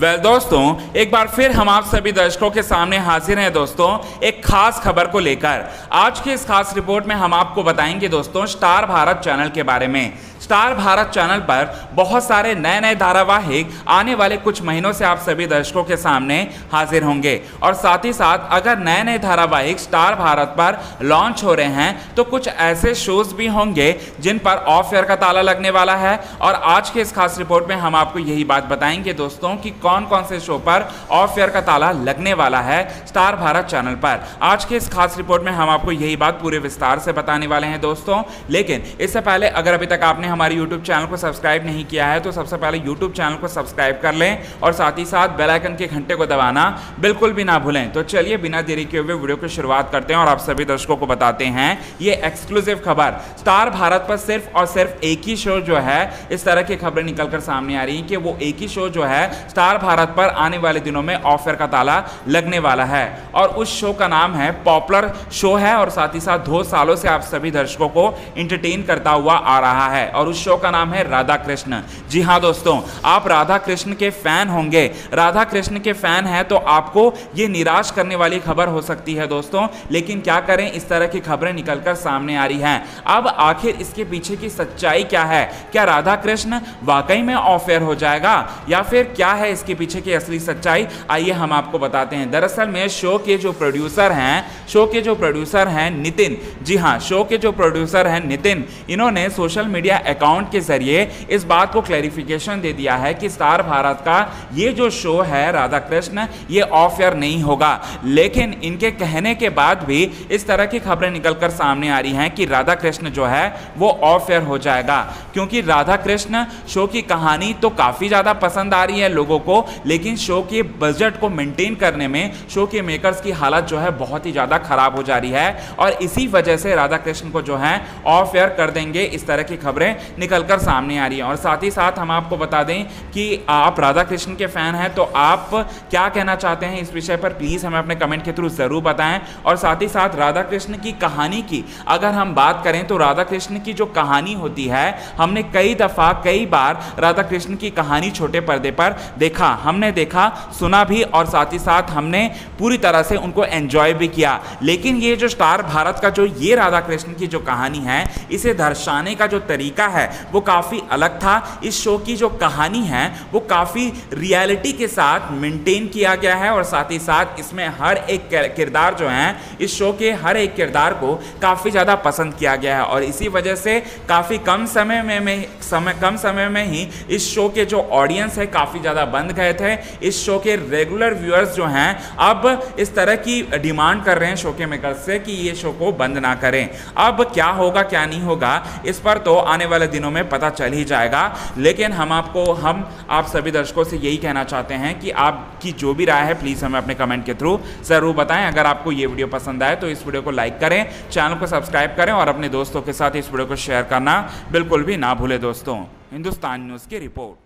दोस्तों, एक बार फिर हम आप सभी दर्शकों के सामने हाजिर हैं दोस्तों एक खास खबर को लेकर। आज की इस खास रिपोर्ट में हम आपको बताएंगे दोस्तों स्टार भारत चैनल के बारे में। स्टार भारत चैनल पर बहुत सारे नए नए धारावाहिक आने वाले कुछ महीनों से आप सभी दर्शकों के सामने हाजिर होंगे और साथ ही साथ अगर नए नए धारावाहिक स्टार भारत पर लॉन्च हो रहे हैं तो कुछ ऐसे शोज भी होंगे जिन पर ऑफ एयर का ताला लगने वाला है। और आज के इस खास रिपोर्ट में हम आपको यही बात बताएंगे दोस्तों कि कौन कौन से शो पर ऑफ एयर का ताला लगने वाला है स्टार भारत चैनल पर। आज के इस खास रिपोर्ट में हम आपको यही बात पूरे विस्तार से बताने वाले हैं दोस्तों। लेकिन इससे पहले अगर अभी तक आपने हमारे YouTube चैनल को सब्सक्राइब नहीं किया है तो सबसे पहले YouTube चैनल को सब्सक्राइब कर लें और साथ ही साथ बेल आइकन के घंटे को दबाना बिल्कुल भी ना भूलें। तो चलिए बिना देरी किए हुए वीडियो की शुरुआत करते हैं और आप सभी दर्शकों को बताते हैं ये एक्सक्लूसिव खबर। स्टार भारत पर सिर्फ और सिर्फ एक ही शो जो है इस तरह की खबरें निकलकर सामने आ रही है कि वो एक ही शो जो है स्टार भारत पर आने वाले दिनों में ऑफ एयर का ताला लगने वाला है और उस शो का नाम है पॉपुलर शो है और साथ ही साथ 2 सालों से आप सभी दर्शकों को इंटरटेन करता हुआ आ रहा है और उस शो का नाम है राधा कृष्ण। जी हाँ दोस्तों, आप राधा कृष्ण के फैन होंगे, राधा कृष्ण के फैन हैं तो आपको ये निराश करने वाली खबर हो सकती है दोस्तों। लेकिन क्या करें, इस तरह की खबरें निकलकर सामने आ रही हैं। अब आखिर इसके पीछे की सच्चाई क्या है? क्या राधा कृष्ण वाकई में ऑफ एयर हो जाएगा या फिर क्या है इसके पीछे की असली सच्चाई? आइए हम आपको बताते हैं। दरअसल में शो के जो प्रोड्यूसर हैं नितिन, जी हाँ, शो के जो प्रोड्यूसर हैं नितिन, इन्होंने सोशल मीडिया अकाउंट के जरिए इस बात को क्लैरिफिकेशन दे दिया है कि स्टार भारत का ये जो शो है राधा कृष्ण ये ऑफ एयर नहीं होगा। लेकिन इनके कहने के बाद भी इस तरह की खबरें निकलकर सामने आ रही हैं कि राधा कृष्ण जो है वो ऑफ एयर हो जाएगा, क्योंकि राधा कृष्ण शो की कहानी तो काफी ज्यादा पसंद आ रही है लोगों को, लेकिन शो के बजट को मेंटेन करने में शो के मेकर्स की हालत जो है बहुत ही ज्यादा खराब हो जा रही है और इसी वजह से राधा कृष्ण को जो है ऑफ एयर कर देंगे। इस तरह की खबरें निकलकर सामने आ रही है और साथ ही साथ हम आपको बता दें कि आप राधा कृष्ण के फैन हैं तो आप क्या कहना चाहते हैं इस विषय पर प्लीज हमें अपने कमेंट के थ्रू जरूर बताएं। और साथ ही साथ राधा कृष्ण की कहानी की अगर हम बात करें तो राधा कृष्ण की जो कहानी होती है, हमने कई बार राधा कृष्ण की कहानी छोटे पर्दे पर हमने देखा सुना भी और साथ ही साथ हमने पूरी तरह से उनको एंजॉय भी किया। लेकिन ये जो स्टार भारत का जो ये राधा कृष्ण की जो कहानी है, इसे दर्शाने का जो तरीका है वो काफी अलग था। इस शो की जो कहानी है वो काफी रियलिटी के साथ मेंटेन किया गया है और साथ ही साथ इसमें हर एक किरदार जो है, इस शो के हर एक किरदार को काफी ज्यादा पसंद किया गया है और इसी वजह से काफी कम समय में ही इस शो के जो ऑडियंस है काफी ज्यादा बन गए थे। इस शो के रेगुलर व्यूअर्स जो हैं अब इस तरह की डिमांड कर रहे हैं शो के मेकर्स से कि ये शो को बंद ना करें। अब क्या होगा क्या नहीं होगा इस पर तो आने वाले दिनों में पता चल ही जाएगा। लेकिन हम आप सभी दर्शकों से यही कहना चाहते हैं कि आपकी जो भी राय है प्लीज हमें अपने कमेंट के थ्रू जरूर बताएं। अगर आपको ये वीडियो पसंद आए तो इस वीडियो को लाइक करें, चैनल को सब्सक्राइब करें और अपने दोस्तों के साथ इस वीडियो को शेयर करना बिल्कुल भी ना भूलें दोस्तों। हिंदुस्तान न्यूज़ की रिपोर्ट।